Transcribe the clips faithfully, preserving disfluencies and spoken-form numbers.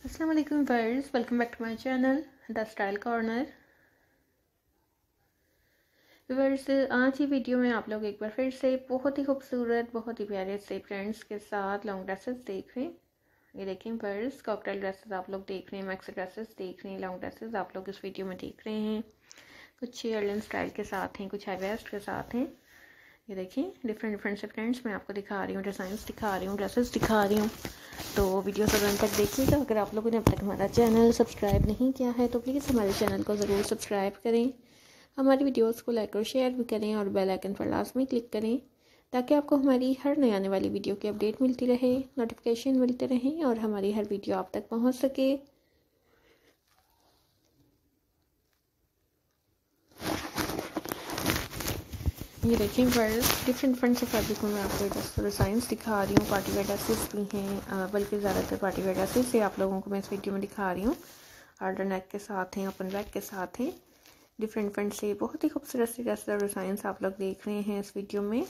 अस्सलाम वालेकुम viewers, welcome back to my channel the style corner. Viewers, आज की वीडियो में आप लोग एक बार फिर से बहुत ही खूबसूरत, बहुत ही प्यारे से फ्रेंड्स के साथ लॉन्ग ड्रेसेस देख रहे हैं। ये देखें व्यूअर्स, कॉकटेल ड्रेसेस आप लोग देख रहे हैं, मैक्सी ड्रेसेस देख रहे हैं, लॉन्ग ड्रेसेस आप लोग इस वीडियो में देख रहे हैं। कुछ एयरलाइन स्टाइल के साथ हैं, कुछ हाई वेस्ट के साथ हैं। ये देखिए डिफरेंट डिफरेंट से फ्रेंड्स मैं आपको दिखा रही हूँ, डिज़ाइंस दिखा रही हूँ, ड्रेसेस दिखा रही हूँ। तो वीडियो से अंत तक देखिएगा। अगर आप लोगों ने अब तक हमारा चैनल सब्सक्राइब नहीं किया है तो प्लीज़ हमारे चैनल को ज़रूर सब्सक्राइब करें, हमारी वीडियोस को लाइक और शेयर भी करें और बेल आइकन पर लाजमी क्लिक करें ताकि आपको हमारी हर नई आने वाली वीडियो की अपडेट मिलती रहे, नोटिफिकेशन मिलते रहें और हमारी हर वीडियो आप तक पहुँच सके। ये देखें वर्ल्ड डिफरेंट डिफरेंट से फैब्रिकों में आपको डिज़ाइंस दिखा रही हूँ। पार्टी वेयर ड्रेसेस भी हैं, बल्कि ज़्यादातर पार्टी वेयर ड्रेसेस से आप लोगों को मैं इस वीडियो में दिखा रही हूँ। आर्डर नेक के साथ हैं, ओपन बैक के साथ हैं, डिफरेंट डिफरेंट से बहुत ही खूबसूरत से ड्रेसेस और डिज़ाइंस आप लोग देख रहे हैं इस वीडियो में।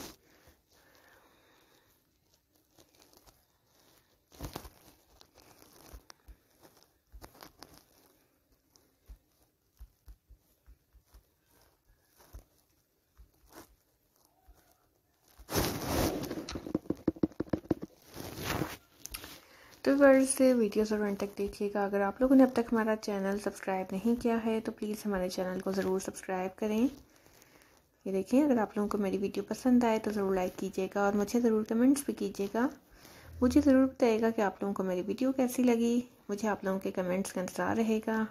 तो वर्स वीडियो ज़रूर अंत तक देखिएगा। अगर आप लोगों ने अब तक हमारा चैनल सब्सक्राइब नहीं किया है तो प्लीज़ हमारे चैनल को ज़रूर सब्सक्राइब करें। ये देखिए, अगर आप लोगों को मेरी वीडियो पसंद आए तो ज़रूर लाइक कीजिएगा और मुझे ज़रूर कमेंट्स भी कीजिएगा। मुझे ज़रूर बताइएगा कि आप लोगों को मेरी वीडियो कैसी लगी। मुझे आप लोगों के कमेंट्स का इंतज़ार रहेगा।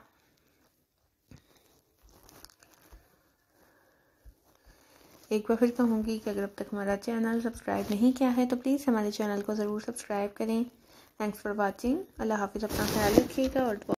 एक बार फिर कहूँगी कि अगर अब तक हमारा चैनल सब्सक्राइब नहीं किया है तो प्लीज़ हमारे चैनल को ज़रूर सब्सक्राइब करें। Thanks for watching. अल्लाह हाफिज़। अपना ख्याल रखिएगा और